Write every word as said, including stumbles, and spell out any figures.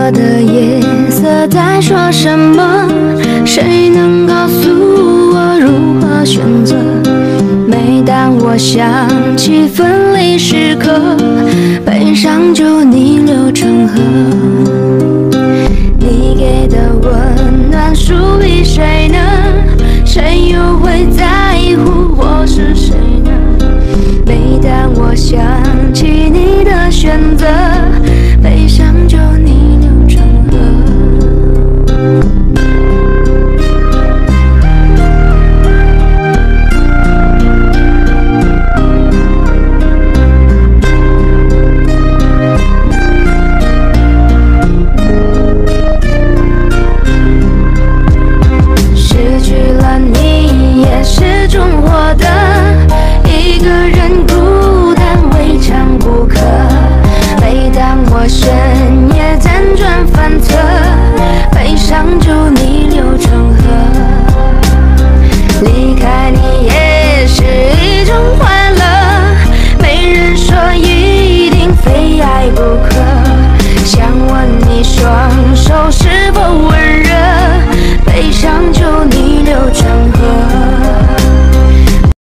的夜色在说什么？谁能告诉我如何选择？每当我想起分离时刻，悲伤就逆流成河。你给的温暖属于谁呢？谁又会在乎我是谁呢？每当我想起你的选择，